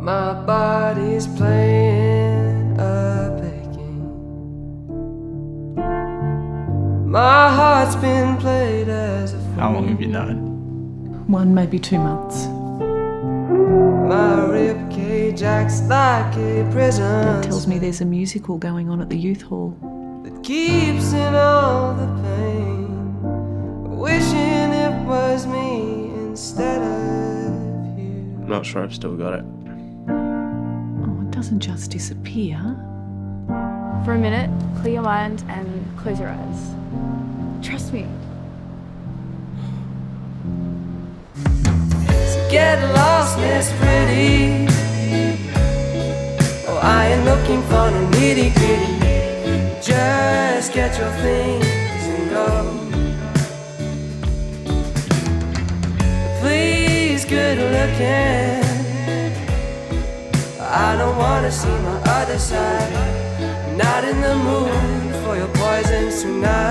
My body's playing a big game. My heart's been played as a fool. How long have you known? 1, maybe 2 months. My ribcage acts like a prison. Dad tells me there's a musical going on at the youth hall. That keeps in all the pain, wishing it was me instead of you. I'm not sure I've still got it. Oh, it doesn't just disappear. For a minute, clear your mind and close your eyes. Trust me. Get lost, Miss Pretty. Oh, I ain't looking for no nitty-gritty. Just get your things and go. Please, good looking. I don't wanna see my other side. Not in the mood for your poison tonight.